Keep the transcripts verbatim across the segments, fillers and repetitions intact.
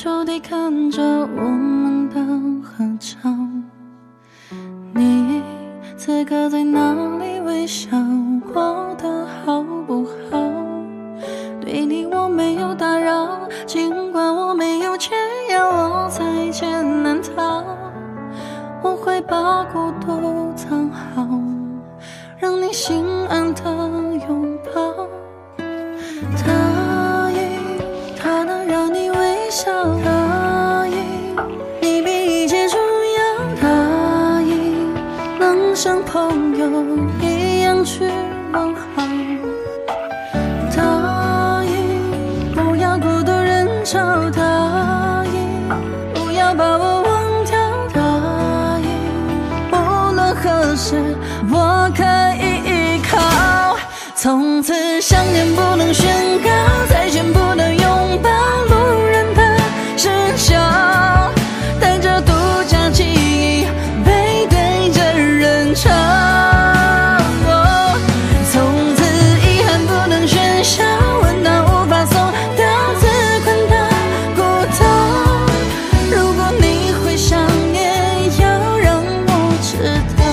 抽屉看着我们的合照，你此刻在哪里微笑，过得好不好？对你我没有打扰，尽管我没有缺氧，我在艰难逃，我会把孤独藏好，让你心安的拥抱。答应他能让你微笑，答应你比一切重要，答应能像朋友一样去问好，答应不要孤独人潮，答应不要把我忘掉，答应无论何时我可以依靠。从此想念不能宣告，再见不能拥抱，路人的视角，带着独家记忆背对着人潮。从此遗憾不能喧嚣，温暖无法送到自困的孤岛。如果你会想念，要让我知道。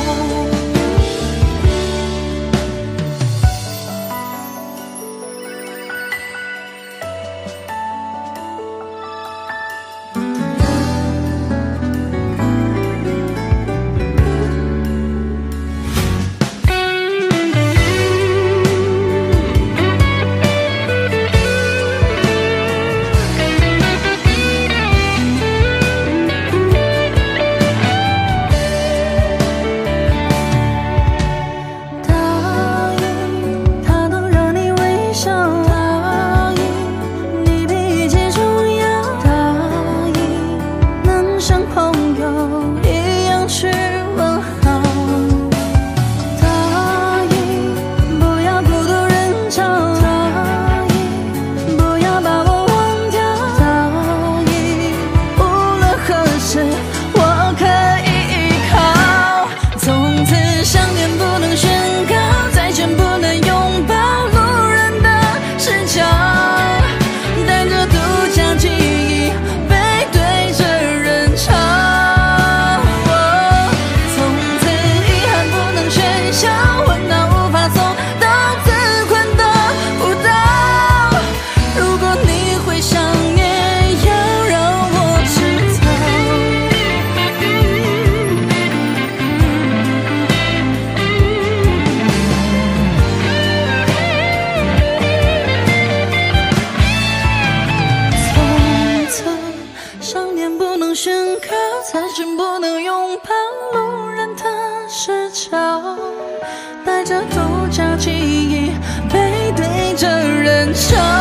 宣告，再见不能拥抱，路人的视角，带着独家记忆背对着人潮。